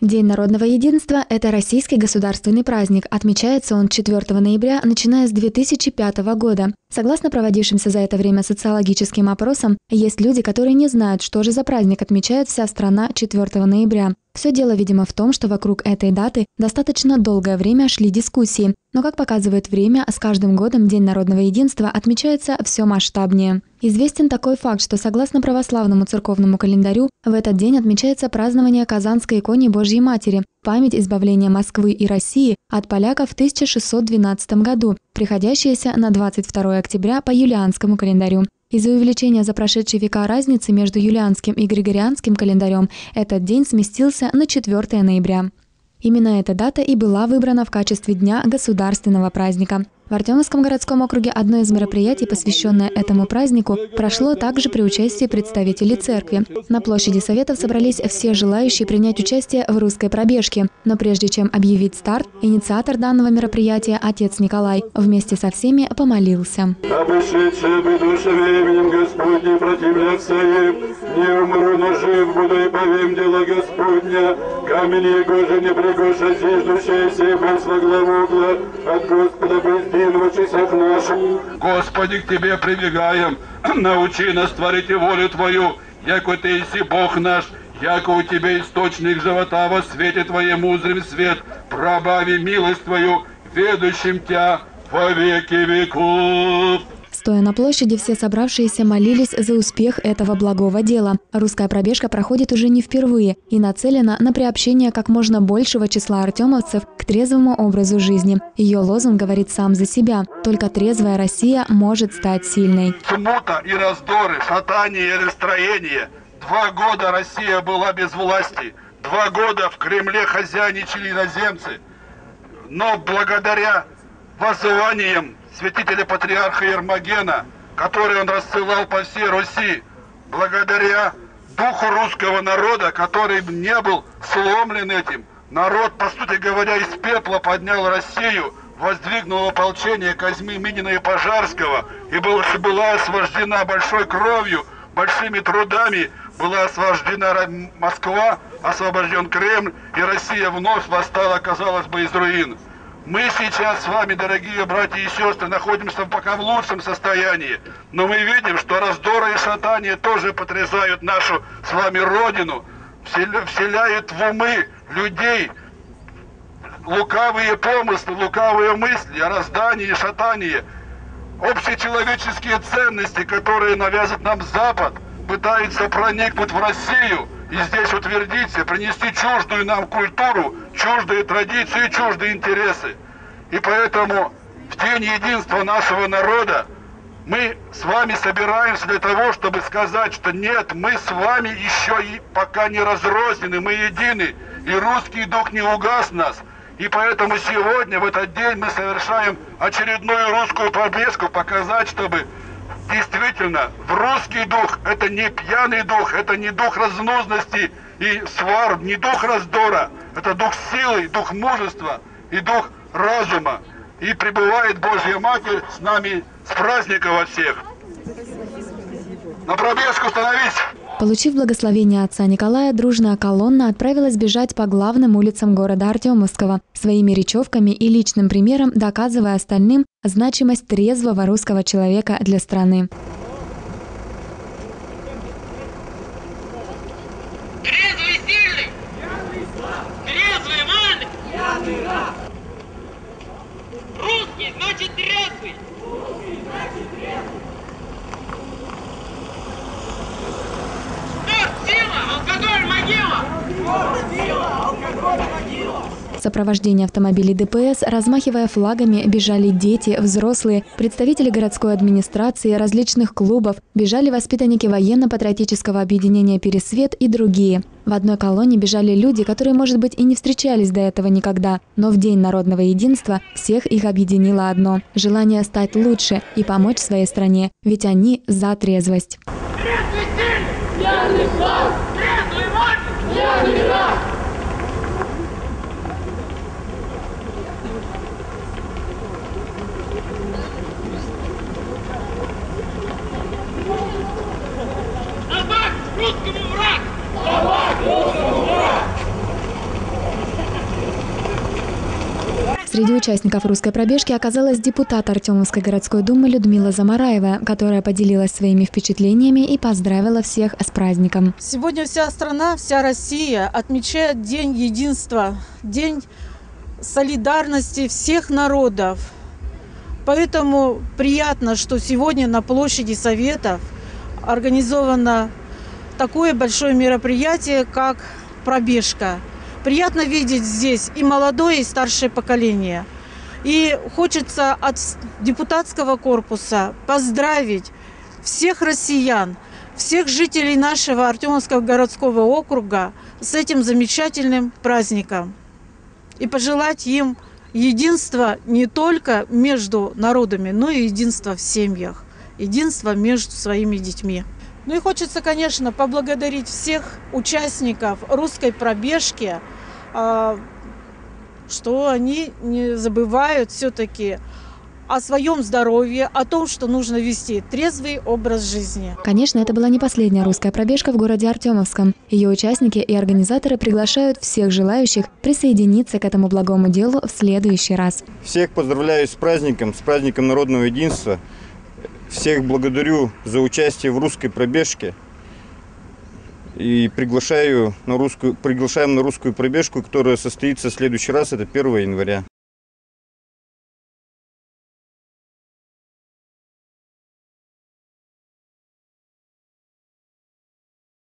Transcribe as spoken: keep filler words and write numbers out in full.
День народного единства – это российский государственный праздник. Отмечается он четвёртого ноября, начиная с две тысячи пятого года. Согласно проводившимся за это время социологическим опросам, есть люди, которые не знают, что же за праздник отмечает вся страна четвёртого ноября. Все дело, видимо, в том, что вокруг этой даты достаточно долгое время шли дискуссии. Но, как показывает время, с каждым годом День народного единства отмечается все масштабнее. Известен такой факт, что согласно православному церковному календарю, в этот день отмечается празднование Казанской икони Божьей Матери, память избавления Москвы и России от поляков в тысяча шестьсот двенадцатом году, приходящаяся на двадцать второе октября по юлианскому календарю. Из-за увеличения за прошедшие века разницы между юлианским и григорианским календарем этот день сместился на четвёртое ноября. Именно эта дата и была выбрана в качестве дня государственного праздника. В Артемовском городском округе одно из мероприятий, посвященное этому празднику, прошло также при участии представителей церкви. На площади Советов собрались все желающие принять участие в русской пробежке. Но прежде чем объявить старт, инициатор данного мероприятия, отец Николай, вместе со всеми помолился. «Обошедшие бы души временем Господне противляться им, не умру, но жив буду и повем дело Господня. Камень его же не пригоша, зиждущаяся и пресла главогла, от Господа президента». Господи, к Тебе прибегаем, научи нас творить и волю Твою, яко Ты еси Бог наш, яко у Тебя источник живота во свете Твоему узрим свет, пробави милость Твою, ведущим Тя во веки веков». Стоя на площади, все собравшиеся молились за успех этого благого дела. Русская пробежка проходит уже не впервые и нацелена на приобщение как можно большего числа артемовцев к трезвому образу жизни. Ее лозунг говорит сам за себя. Только трезвая Россия может стать сильной. Смута и раздоры, шатание и расстроение. Два года Россия была без власти. Два года в Кремле хозяйничали иноземцы. Но благодаря воззваниям святителя патриарха Ермогена, который он рассылал по всей Руси, благодаря духу русского народа, который не был сломлен этим, народ, по сути говоря, из пепла поднял Россию, воздвигнул ополчение Козьмы, Минина и Пожарского, и была освобождена большой кровью, большими трудами, была освобождена Москва, освобожден Кремль, и Россия вновь восстала, казалось бы, из руин. Мы сейчас с вами, дорогие братья и сестры, находимся пока в лучшем состоянии, но мы видим, что раздоры и шатания тоже потрясают нашу с вами Родину, вселяют в умы людей лукавые помыслы, лукавые мысли о раздании и шатании. Общечеловеческие ценности, которые навязывает нам Запад, пытаются проникнуть в Россию и здесь утвердиться, принести чуждую нам культуру, чуждые традиции, чуждые интересы. И поэтому в День единства нашего народа мы с вами собираемся для того, чтобы сказать, что нет, мы с вами еще и пока не разрознены, мы едины, и русский дух не угас нас. И поэтому сегодня, в этот день, мы совершаем очередную русскую пробежку, показать, чтобы действительно в русский дух, это не пьяный дух, это не дух разнузности и свар, не дух раздора, это дух силы, дух мужества и дух разума. И пребывает Божья Матерь с нами, с праздника во всех. На пробежку становись! Получив благословение отца Николая, дружная колонна отправилась бежать по главным улицам города Артемовского, своими речевками и личным примером доказывая остальным значимость трезвого русского человека для страны. Трезвый сильный! Трезвый мальчик! Русский значит трезвый! Русский значит трезвый! В сопровождении автомобилей ДПС, размахивая флагами, бежали дети, взрослые, представители городской администрации, различных клубов, бежали воспитанники военно-патриотического объединения «Пересвет» и другие. В одной колонне бежали люди, которые, может быть, и не встречались до этого никогда, но в День народного единства всех их объединило одно – желание стать лучше и помочь своей стране, ведь они за трезвость. Трезвый сильный! Пьяный слав! Трезвый мальчик! Пьяный раб! Собак русскому враг! Собак русскому враг! Среди участников русской пробежки оказалась депутат Артемовской городской думы Людмила Замараева, которая поделилась своими впечатлениями и поздравила всех с праздником. Сегодня вся страна, вся Россия отмечает День единства, День солидарности всех народов. Поэтому приятно, что сегодня на площади Советов организовано такое большое мероприятие, как пробежка. Приятно видеть здесь и молодое, и старшее поколение. И хочется от депутатского корпуса поздравить всех россиян, всех жителей нашего Артемовского городского округа с этим замечательным праздником. И пожелать им единства не только между народами, но и единства в семьях, единства между своими детьми. Ну и хочется, конечно, поблагодарить всех участников русской пробежки, что они не забывают все-таки о своем здоровье, о том, что нужно вести трезвый образ жизни. Конечно, это была не последняя русская пробежка в городе Артемовском. Ее участники и организаторы приглашают всех желающих присоединиться к этому благому делу в следующий раз. Всех поздравляю с праздником, с праздником народного единства. Всех благодарю за участие в русской пробежке и приглашаю на русскую, приглашаем на русскую пробежку, которая состоится в следующий раз, это первого января.